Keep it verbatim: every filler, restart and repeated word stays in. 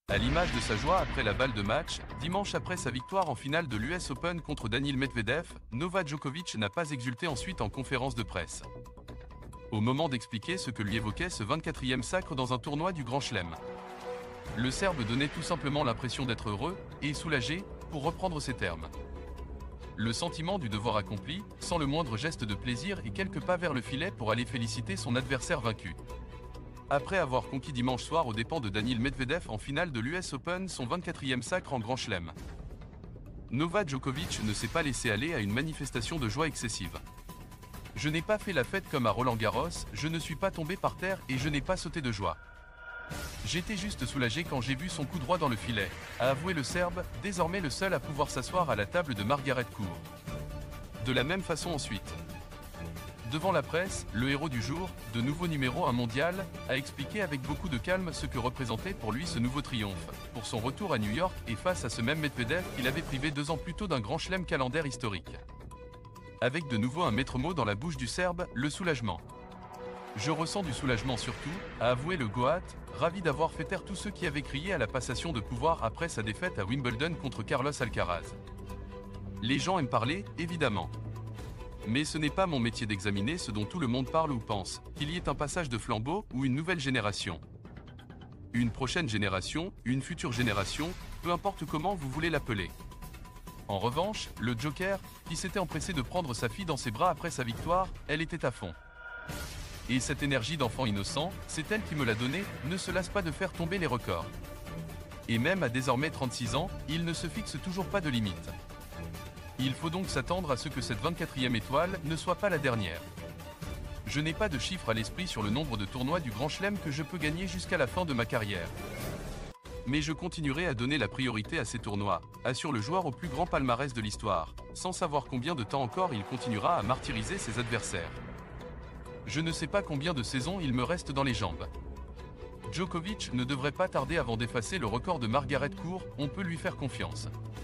À l'image de sa joie après la balle de match, dimanche après sa victoire en finale de l'U S Open contre Daniil Medvedev, Novak Djokovic n'a pas exulté ensuite en conférence de presse. Au moment d'expliquer ce que lui évoquait ce vingt-quatrième sacre dans un tournoi du Grand Chelem. Le Serbe donnait tout simplement l'impression d'être heureux et soulagé, pour reprendre ses termes. Le sentiment du devoir accompli, sans le moindre geste de plaisir et quelques pas vers le filet pour aller féliciter son adversaire vaincu. Après avoir conquis dimanche soir aux dépens de Daniil Medvedev en finale de l'U S Open son vingt-quatrième sacre en Grand Chelem, Novak Djokovic ne s'est pas laissé aller à une manifestation de joie excessive. Je n'ai pas fait la fête comme à Roland-Garros, je ne suis pas tombé par terre et je n'ai pas sauté de joie. J'étais juste soulagé quand j'ai vu son coup droit dans le filet, a avoué le Serbe, désormais le seul à pouvoir s'asseoir à la table de Margaret Court. De la même façon ensuite. Devant la presse, le héros du jour, de nouveau numéro un mondial, a expliqué avec beaucoup de calme ce que représentait pour lui ce nouveau triomphe, pour son retour à New York et face à ce même Medvedev qu'il avait privé deux ans plus tôt d'un grand chelem calendaire historique. Avec de nouveau un maître mot dans la bouche du Serbe, le soulagement. Je ressens du soulagement surtout, a avoué le Goat, ravi d'avoir fait taire tous ceux qui avaient crié à la passation de pouvoir après sa défaite à Wimbledon contre Carlos Alcaraz. Les gens aiment parler, évidemment. Mais ce n'est pas mon métier d'examiner ce dont tout le monde parle ou pense, qu'il y ait un passage de flambeau ou une nouvelle génération. Une prochaine génération, une future génération, peu importe comment vous voulez l'appeler. En revanche, le Joker, qui s'était empressé de prendre sa fille dans ses bras après sa victoire, elle était à fond. Et cette énergie d'enfant innocent, c'est elle qui me l'a donnée, ne se lasse pas de faire tomber les records. Et même à désormais trente-six ans, il ne se fixe toujours pas de limite. Il faut donc s'attendre à ce que cette vingt-quatrième étoile ne soit pas la dernière. Je n'ai pas de chiffre à l'esprit sur le nombre de tournois du Grand Chelem que je peux gagner jusqu'à la fin de ma carrière. Mais je continuerai à donner la priorité à ces tournois, assure le joueur au plus grand palmarès de l'histoire, sans savoir combien de temps encore il continuera à martyriser ses adversaires. Je ne sais pas combien de saisons il me reste dans les jambes. Djokovic ne devrait pas tarder avant d'effacer le record de Margaret Court, on peut lui faire confiance.